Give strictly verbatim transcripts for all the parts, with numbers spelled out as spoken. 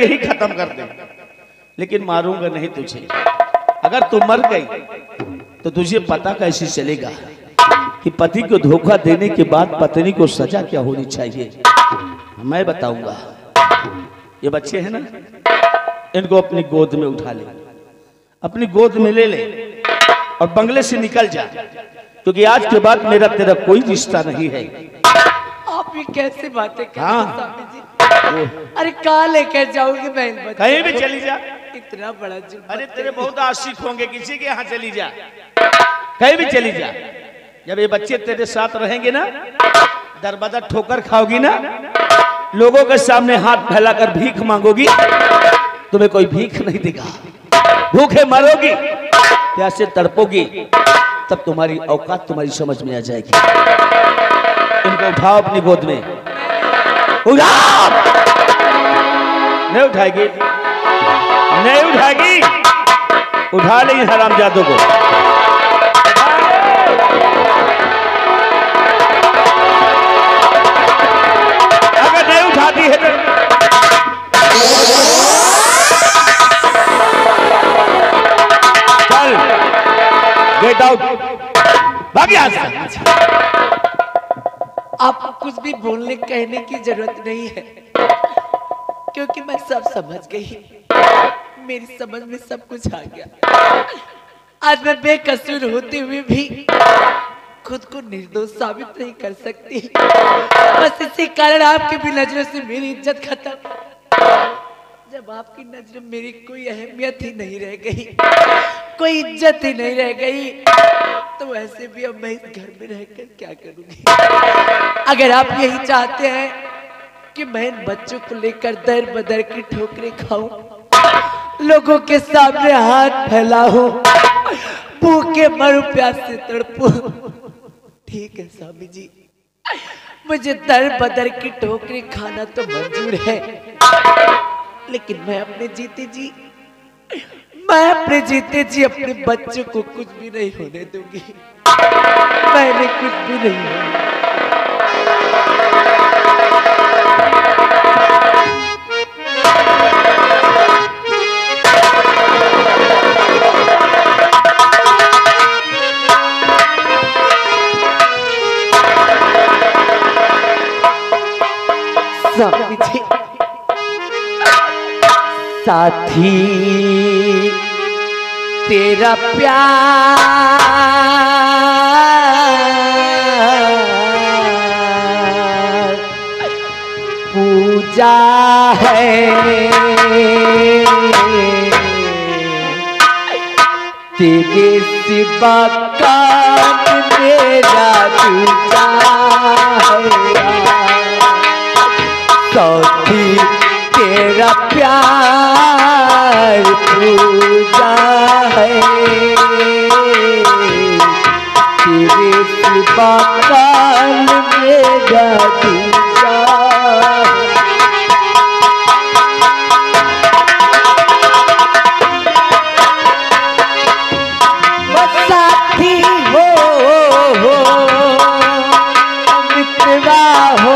के ही खत्म कर दे, लेकिन मारूंगा नहीं तुझे। अगर तू मर गई तो तुझे पता कैसे चलेगा कि पति को धोखा देने के बाद पत्नी को सजा क्या होनी चाहिए। मैं बताऊंगा। ये बच्चे हैं ना, इनको अपनी गोद में उठा ले, अपनी गोद में ले ले और बंगले से निकल जा, क्योंकि आज के बाद मेरा तेरा कोई रिश्ता नहीं है। आप भी कैसे बातें कर हाँ। रहे हैं स्वामी जी? अरे कहाँ लेकर जाओगे बहन? कहीं भी चली जा। इतना बड़ा जुल्म। अरे तेरे बहुत आशिक होंगे, किसी के यहाँ चली जा, कहीं भी चली जा। जब ये बच्चे तेरे साथ रहेंगे ना, दरबदर ठोकर खाओगी ना, लोगों के सामने हाथ फैलाकर भीख मांगोगी, तुम्हें कोई भीख नहीं देगा। भूखे मरोगी, प्यासे तड़पोगी, तब तुम्हारी औकात तुम्हारी समझ में आ जाएगी। इनको उठाओ अपनी गोद में। उठाओ। नहीं उठाएगी, नहीं उठाएगी। उठा ले हरामजादों को। अगर नहीं उठाती है तो चल, गेट आउट, भाग यहाँ से। आपको कुछ भी बोलने कहने की जरूरत नहीं है, क्योंकि मैं सब समझ गई। मेरी समझ में सब कुछ आ गया। आज मैं बेकसूर होते हुए भी खुद को निर्दोष साबित नहीं कर सकती। बस इसी कारण आपकी भी नजरों से मेरी इज्जत खत्म। जब आपकी नजर में मेरी कोई अहमियत ही नहीं रह गई, कोई इज्जत ही नहीं रह गई, तो वैसे भी अब मैं इस घर में रहकर क्या करूंगी? अगर आप यही चाहते हैं कि मैं इन बच्चों को लेकर दर बदर की ठोकरें खाऊं, लोगों के सामने हाथ फैलाऊं, भूखे मरूं, प्यास से तड़पूं, ठीक है स्वामी जी, मुझे दर बदर की ठोकरें खाना तो मंजूर है, लेकिन मैं अपने जीते जी मैं अपने जीते जी अपने बच्चों को कुछ भी नहीं होने दूंगी। मैंने कुछ भी नहीं होने। स्वामी जी, साथी तेरा प्यार पूजा है, तेरे सिवा कान मेरा दूजा है। साथी तेरा प्यार पूजा है, तेरे सिवा काल मेरा दूजा है। वो साथी हो, हो मित्रवा हो,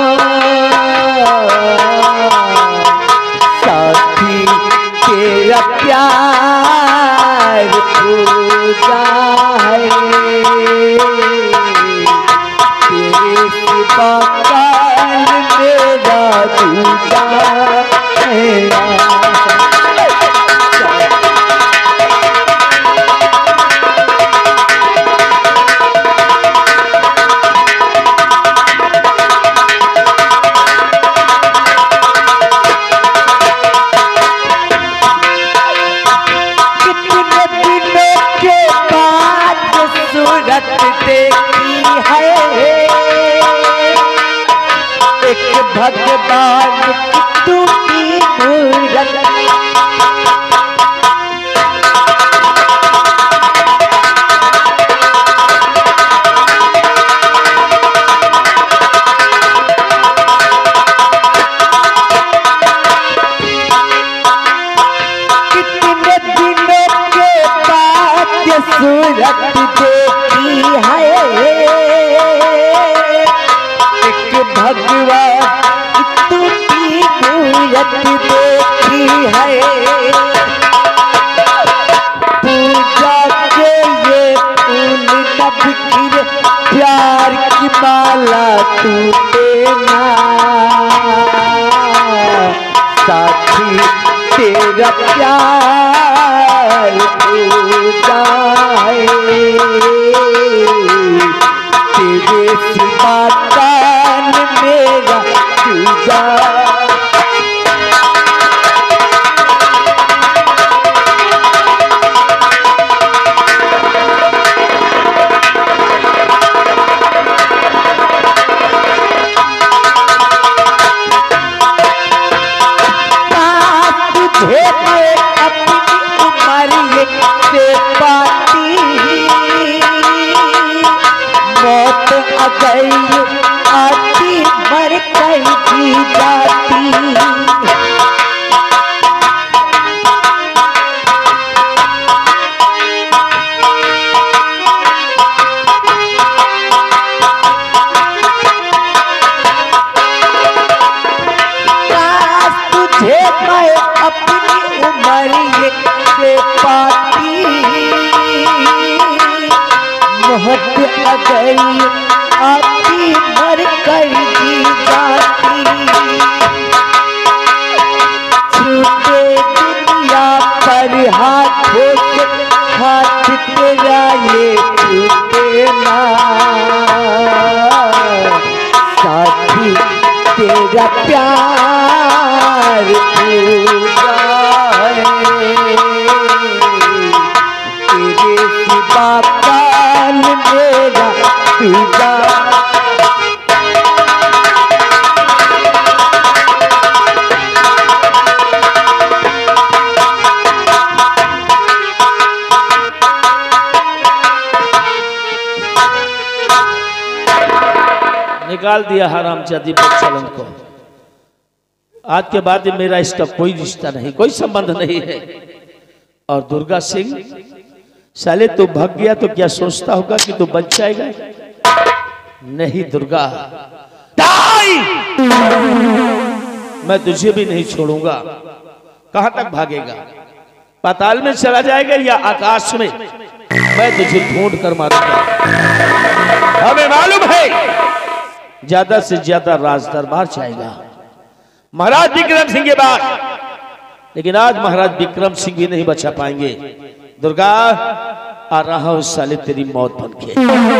साथी तेरा प्यार पूजा है, तेरे सिवा काल मेरा दूजा है। देखी है एक भगवान की टूटी मूरत, कितने दिनों के बाद ये सूरत देखी है एक भगवान टूटी मूरत देखी। है पूजा के ये फूल नभ गिरे प्यार की माला टूटे ना साथी तेरा प्यार पूजा है तेरे सिवा कान मेरा पूजा आती मर गई जी जाती तुझे मैं अपनी उम्र से पाती मोहब्बत आ गई आती मर कर जी जाती छूटे दुनिया पर हाथों से हाथ तेरा ये छूटे ना साथी तेरा प्यार पूजा है तेरे सिवा काल मेरा पूजा निकाल दिया हरामजादी बच्चलन को। आज के बाद मेरा इसका कोई रिश्ता नहीं, कोई संबंध नहीं है। और दुर्गा सिंह साले तू भाग गया तो क्या सोचता होगा कि तू बच जाएगा? नहीं दुर्गा, मैं तुझे भी नहीं छोड़ूंगा। कहां तक भागेगा? पाताल में चला जाएगा या आकाश में? मैं तुझे ढूंढ कर मारूंगा। हमें मालूम है ज्यादा से ज्यादा राज दरबार चाहेगा महाराज विक्रम सिंह के बाद, लेकिन आज महाराज विक्रम सिंह भी नहीं बचा पाएंगे। दुर्गा आ रहा हूं साले तेरी मौत बन के।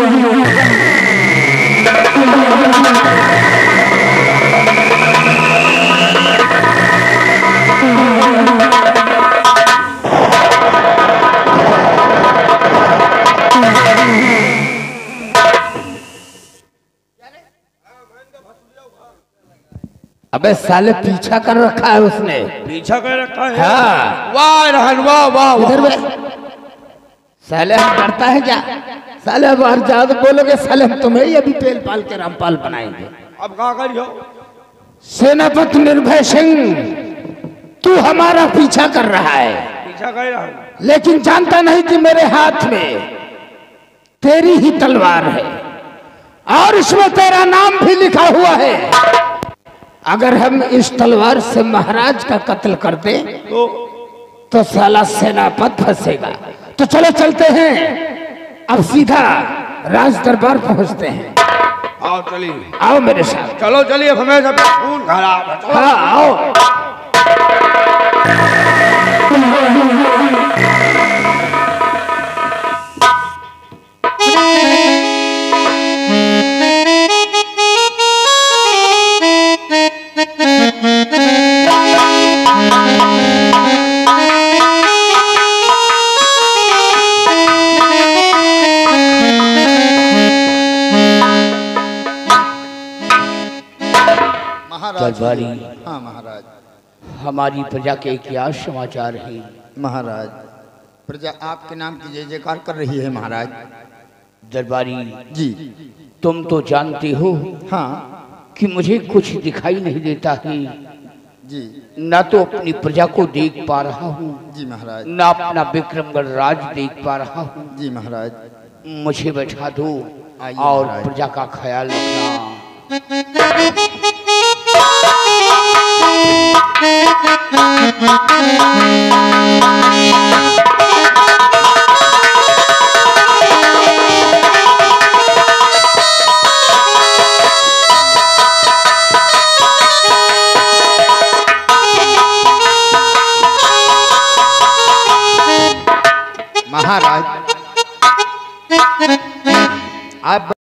अबे साले पीछा कर रखा है उसने। पीछा कर रखा है? हाँ। वाह रहन वाह वाह इधर साले हम डरता है क्या? साले अब हर ज्यादा बोलोगे साले हम तुम्हें ही अभी पेल पाल के रामपाल बनाएंगे। अब कहा करियो? सेनापति निर्भय सिंह, तू हमारा पीछा कर रहा है। पीछा कर रहा हूं, लेकिन जानता नहीं कि मेरे हाथ में तेरी ही तलवार है और इसमें तेरा नाम भी लिखा हुआ है। अगर हम इस तलवार से महाराज का कत्ल कर दे तो, तो साला सेनापति फंसेगा। तो चलो चलते हैं, अब सीधा राज दरबार पहुंचते हैं। आओ चलिए, आओ मेरे साथ। चलो चलिए, हमें सब खून खराब है। हाँ आओ। दरबारी, हाँ महाराज। हमारी प्रजा के क्या समाचार है? महाराज, प्रजा आपके नाम की जय जयकार कर रही है महाराज। दरबारी जी, तुम तो जानते हो हाँ कि मुझे कुछ दिखाई नहीं देता है। जी, ना तो अपनी प्रजा को देख पा रहा हूँ, जी महाराज। ना अपना विक्रमगढ़ राज देख पा रहा हूँ। जी महाराज। मुझे बैठा दो आइए और महाराज। प्रजा का ख्याल रखना। Thank you. महाराज आप